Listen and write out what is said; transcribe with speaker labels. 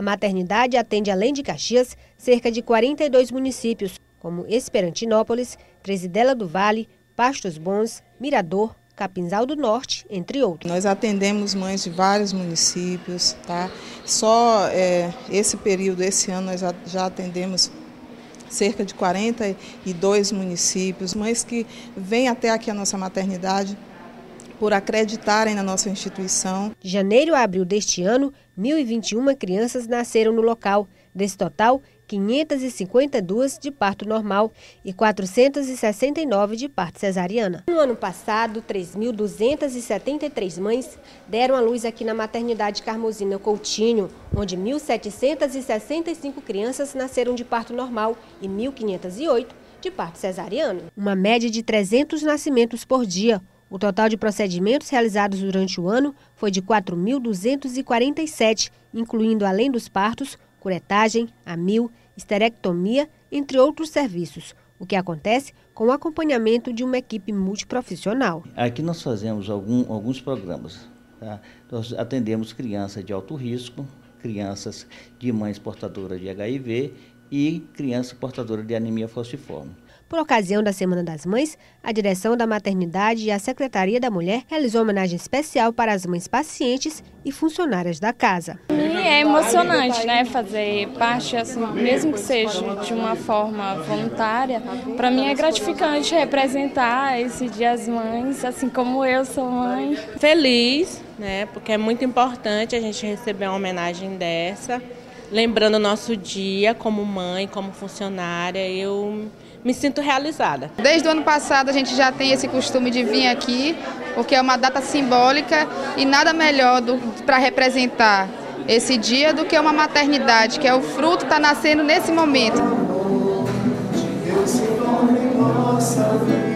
Speaker 1: A maternidade atende, além de Caxias, cerca de 42 municípios, como Esperantinópolis, Tresidela do Vale, Pastos Bons, Mirador, Capinzal do Norte, entre outros.
Speaker 2: Nós atendemos mães de vários municípios, tá? Só esse período, esse ano, nós já atendemos cerca de 42 municípios, mães que vêm até aqui a nossa maternidade por acreditarem na nossa instituição.
Speaker 1: De janeiro a abril deste ano, 1.021 crianças nasceram no local. Desse total, 552 de parto normal e 469 de parto cesariana. No ano passado, 3.273 mães deram à luz aqui na maternidade Carmozina Coutinho, onde 1.765 crianças nasceram de parto normal e 1.508 de parto cesariano. Uma média de 300 nascimentos por dia. O total de procedimentos realizados durante o ano foi de 4.247, incluindo, além dos partos, curetagem, amil, esterectomia, entre outros serviços, o que acontece com o acompanhamento de uma equipe multiprofissional.
Speaker 3: Aqui nós fazemos alguns programas, tá? Nós atendemos crianças de alto risco, crianças de mães portadoras de HIV e crianças portadoras de anemia falciforme.
Speaker 1: Por ocasião da Semana das Mães, a direção da maternidade e a Secretaria da Mulher realizou homenagem especial para as mães pacientes e funcionárias da casa.
Speaker 4: É emocionante, né, fazer parte, assim, mesmo que seja de uma forma voluntária. Para mim é gratificante representar esse Dia das Mães, assim como eu sou mãe.
Speaker 5: Feliz, né, porque é muito importante a gente receber uma homenagem dessa, lembrando o nosso dia como mãe, como funcionária. Eu me sinto realizada.
Speaker 6: Desde o ano passado a gente já tem esse costume de vir aqui, porque é uma data simbólica e nada melhor para representar esse dia do que uma maternidade, que é o fruto que está nascendo nesse momento.